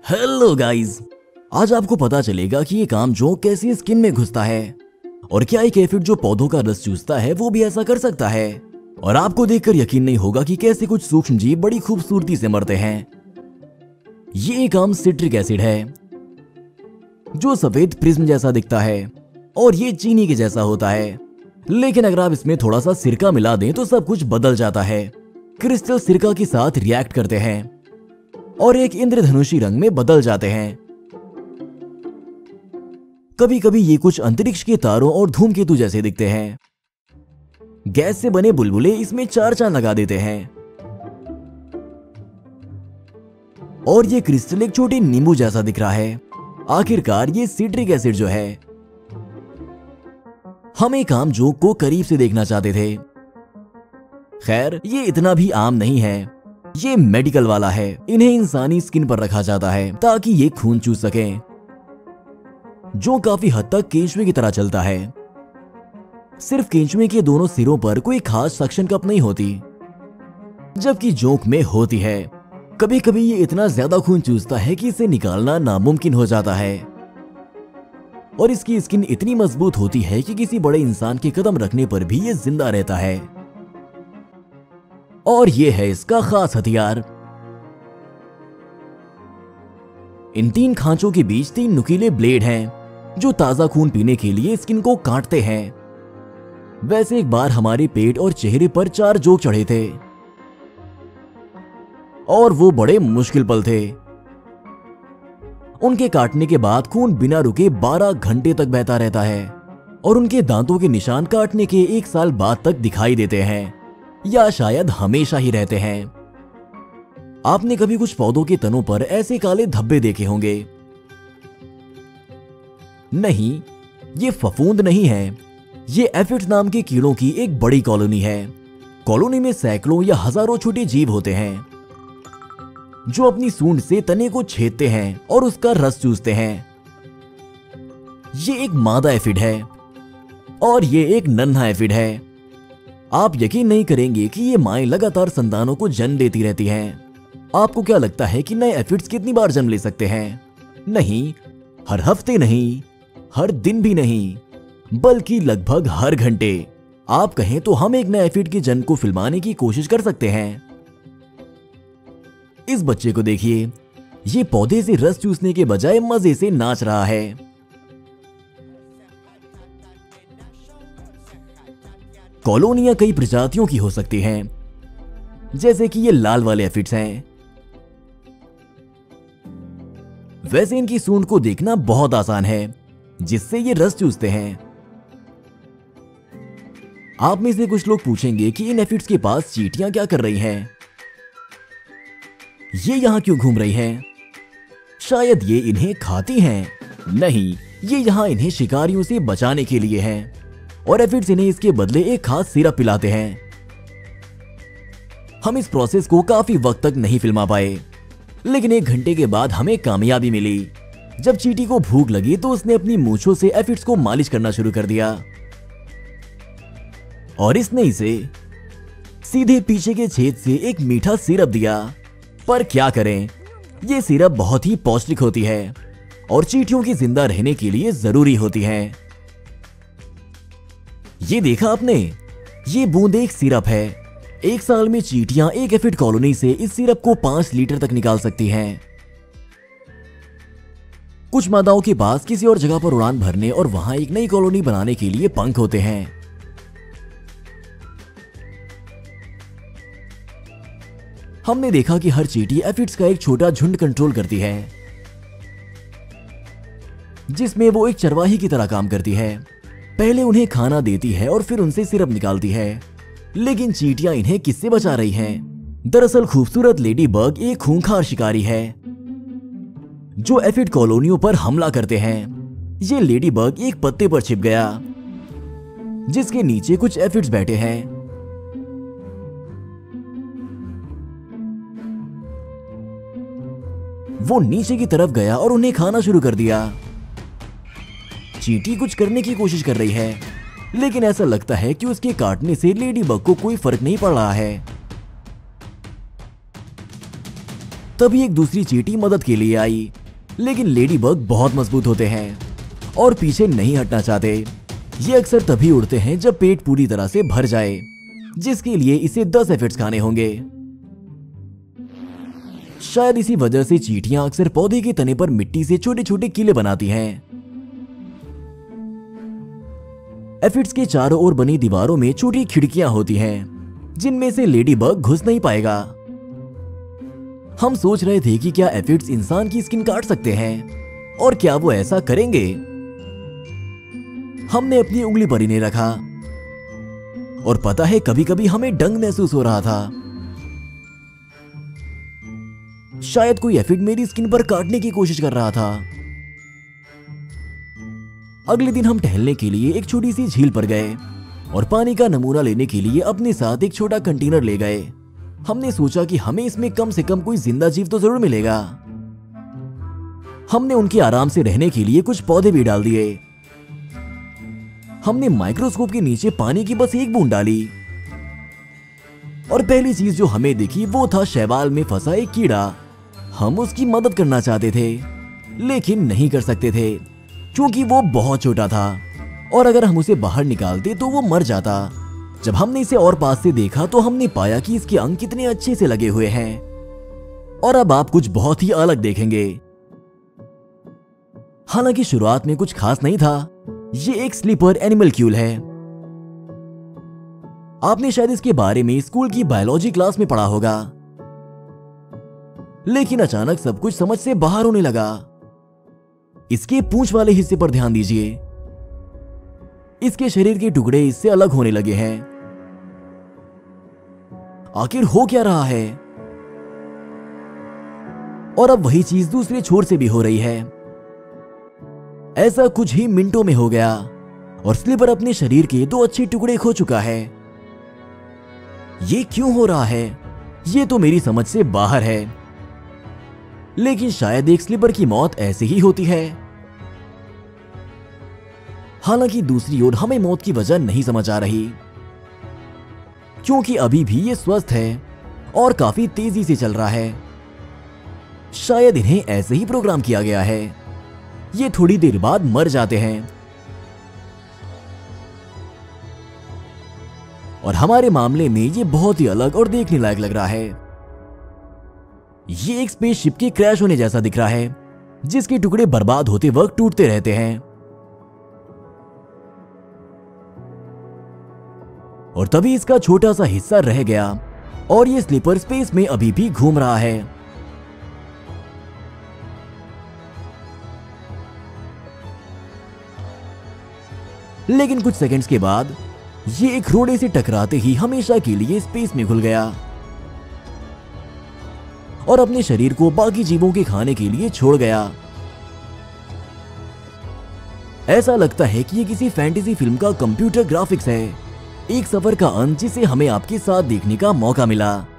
Hello guys, आज आपको पता चलेगा कि ये काम जो कैसे स्किन में घुसता है और क्या एक एफिड जो पौधों का रस चूसता है वो भी ऐसा कर सकता है। और आपको देखकर यकीन नहीं होगा कि कैसे कुछ सूक्ष्म जीव बड़ी खूबसूरती से मरते हैं। ये एक आम सिट्रिक एसिड है जो सफेद प्रिज्म जैसा दिखता है और ये चीनी के जैसा होता है, लेकिन अगर आप इसमें थोड़ा सा सिरका मिला दें तो सब कुछ बदल जाता है। क्रिस्टल सिरका के साथ रिएक्ट करते हैं और एक इंद्रधनुषी रंग में बदल जाते हैं। कभी कभी ये कुछ अंतरिक्ष के तारों और धूमकेतु जैसे दिखते हैं। गैस से बने बुलबुले इसमें चार चांद लगा देते हैं और ये क्रिस्टल एक छोटे नींबू जैसा दिख रहा है। आखिरकार ये सिट्रिक एसिड जो है, हम एक आम जोक को करीब से देखना चाहते थे। खैर, ये इतना भी आम नहीं है, ये मेडिकल वाला है। इन्हें इंसानी स्किन पर रखा जाता है ताकि ये खून चूस सकें, जो काफी हद तक केंचुए की तरह चलता है। सिर्फ केंचुए के दोनों सिरों पर कोई खास सक्शन कप नहीं होती, जबकि जोंक में होती है। कभी कभी ये इतना ज्यादा खून चूसता है कि इसे निकालना नामुमकिन हो जाता है और इसकी स्किन इतनी मजबूत होती है कि किसी बड़े इंसान के कदम रखने पर भी ये जिंदा रहता है। और ये है इसका खास हथियार। इन तीन खांचों के बीच तीन नुकीले ब्लेड हैं जो ताजा खून पीने के लिए स्किन को काटते हैं। वैसे एक बार हमारे पेट और चेहरे पर 4 जोक चढ़े थे और वो बड़े मुश्किल पल थे। उनके काटने के बाद खून बिना रुके 12 घंटे तक बहता रहता है और उनके दांतों के निशान काटने के 1 साल बाद तक दिखाई देते हैं, या शायद हमेशा ही रहते हैं। आपने कभी कुछ पौधों के तनों पर ऐसे काले धब्बे देखे होंगे? नहीं, ये फफूंद नहीं है। ये एफिड्स नाम के कीड़ों की एक बड़ी कॉलोनी है। कॉलोनी में सैकड़ों या हजारों छोटे जीव होते हैं जो अपनी सूंड से तने को छेदते हैं और उसका रस चूसते हैं। ये एक मादा एफिड है और ये एक नन्हा एफिड है। आप यकीन नहीं करेंगे कि ये माएं लगातार संतानों को जन्म देती रहती हैं। आपको क्या लगता है कि नए एफिड्स कितनी बार जन्म ले सकते हैं? नहीं, हर हफ्ते नहीं, हर दिन भी नहीं, बल्कि लगभग हर घंटे। आप कहें तो हम एक नए एफिड के जन्म को फिल्माने की कोशिश कर सकते हैं। इस बच्चे को देखिए, ये पौधे से रस चूसने के बजाय मजे से नाच रहा है। कॉलोनियां कई प्रजातियों की हो सकती हैं, जैसे कि ये लाल वाले एफिड्स हैं। वैसे इनकी सूंड को देखना बहुत आसान है, जिससे ये रस चूसते हैं। आप में से कुछ लोग पूछेंगे कि इन एफिड्स के पास चींटियां क्या कर रही हैं? ये यहां क्यों घूम रही हैं? शायद ये इन्हें खाती हैं। नहीं, ये यहां इन्हें शिकारियों से बचाने के लिए हैं और एफिड्स इन्हें इसके बदले एक खास सिरप पिलाते हैं। हम इस प्रोसेस को काफी वक्त तक नहीं फिल्मा पाए, लेकिन 1 घंटे के बाद हमें कामयाबी मिली। जब चींटी को भूख लगी तो उसने अपनी मूंछों से एफिड्स को मालिश करना शुरू कर दिया और इसने इसे सीधे पीछे के छेद से एक मीठा सिरप दिया। पर क्या करें, यह सिरप बहुत ही पौष्टिक होती है और चींटियों की जिंदा रहने के लिए जरूरी होती है। ये देखा आपने, ये बूंद एक सिरप है। 1 साल में चींटियां एक एफिड कॉलोनी से इस सिरप को 5 लीटर तक निकाल सकती हैं। कुछ मादाओं के पास किसी और जगह पर उड़ान भरने और वहां एक नई कॉलोनी बनाने के लिए पंख होते हैं। हमने देखा कि हर चींटी एफिड्स का एक छोटा झुंड कंट्रोल करती है, जिसमें वो एक चरवाही की तरह काम करती है। पहले उन्हें खाना देती है और फिर उनसे सिरप निकालती है। लेकिन चींटियां इन्हें किससे बचा रही हैं? दरअसल खूबसूरत लेडी बग एक खूंखार शिकारी है जो एफिड कॉलोनियों पर हमला करते हैं। ये लेडी बग एक पत्ते पर छिप गया जिसके नीचे कुछ एफिड्स बैठे हैं। वो नीचे की तरफ गया और उन्हें खाना शुरू कर दिया। चींटी कुछ करने की कोशिश कर रही है, लेकिन ऐसा लगता है कि उसके काटने से लेडी बग को कोई फर्क नहीं पड़ रहा है। तभी एक दूसरी चींटी मदद के लिए आई, लेकिन लेडी बग बहुत मजबूत होते हैं और पीछे नहीं हटना चाहते। ये अक्सर तभी उड़ते हैं जब पेट पूरी तरह से भर जाए, जिसके लिए इसे 10 एफिड्स खाने होंगे। शायद इसी वजह से चींटियां अक्सर पौधे के तने पर मिट्टी से छोटे छोटे कीले बनाती हैं। एफिड्स के चारों ओर बनी दीवारों में छोटी खिड़कियां होती हैं, जिनमें से लेडी बग घुस नहीं पाएगा। हम सोच रहे थे कि क्या एफिड्स इंसान की स्किन काट सकते हैं और क्या वो ऐसा करेंगे। हमने अपनी उंगली पर इन्हें रखा और पता है कभी कभी हमें डंग महसूस हो रहा था। शायद कोई एफिड मेरी स्किन पर काटने की कोशिश कर रहा था। अगले दिन हम टहलने के लिए एक छोटी सी झील पर गए और पानी का नमूना लेने के लिए अपने साथ एक छोटा कंटेनर ले गए। हमने सोचा कि हमें इसमें कम से कम कोई जिंदा जीव तो जरूर मिलेगा। हमने उनके आराम से रहने के लिए कुछ पौधे भी डाल दिए। हमने माइक्रोस्कोप के नीचे पानी की बस एक बूंद डाली और पहली चीज जो हमें दिखी वो था शैवाल में फंसा एक कीड़ा। हम उसकी मदद करना चाहते थे, लेकिन नहीं कर सकते थे क्योंकि वो बहुत छोटा था और अगर हम उसे बाहर निकालते तो वो मर जाता। जब हमने इसे और पास से देखा तो हमने पाया कि इसके अंग कितने अच्छे से लगे हुए हैं। और अब आप कुछ बहुत ही अलग देखेंगे। हालांकि शुरुआत में कुछ खास नहीं था। ये एक स्लीपर एनिमलक्यूल है। आपने शायद इसके बारे में स्कूल की बायोलॉजी क्लास में पढ़ा होगा, लेकिन अचानक सब कुछ समझ से बाहर होने लगा। इसके पूंछ वाले हिस्से पर ध्यान दीजिए। इसके शरीर के टुकड़े इससे अलग होने लगे हैं। आखिर हो क्या रहा है? और अब वही चीज दूसरे छोर से भी हो रही है। ऐसा कुछ ही मिनटों में हो गया और स्लीपर अपने शरीर के 2 अच्छे टुकड़े खो चुका है। ये क्यों हो रहा है? ये तो मेरी समझ से बाहर है, लेकिन शायद एक स्लीपर की मौत ऐसे ही होती है। हालांकि दूसरी ओर हमें मौत की वजह नहीं समझ आ रही, क्योंकि अभी भी ये स्वस्थ है और काफी तेजी से चल रहा है। शायद इन्हें ऐसे ही प्रोग्राम किया गया है। ये थोड़ी देर बाद मर जाते हैं और हमारे मामले में ये बहुत ही अलग और देखने लायक लग रहा है। ये एक स्पेसशिप के क्रैश होने जैसा दिख रहा है, जिसके टुकड़े बर्बाद होते वक्त टूटते रहते हैं। और तभी इसका छोटा सा हिस्सा रह गया और ये स्लीपर स्पेस में अभी भी घूम रहा है। लेकिन कुछ सेकंड्स के बाद ये एक रोड़े से टकराते ही हमेशा के लिए स्पेस में घुल गया और अपने शरीर को बाकी जीवों के खाने के लिए छोड़ गया। ऐसा लगता है कि ये किसी फैंटेसी फिल्म का कंप्यूटर ग्राफिक्स है। एक सफर का अंत जिसे हमें आपके साथ देखने का मौका मिला।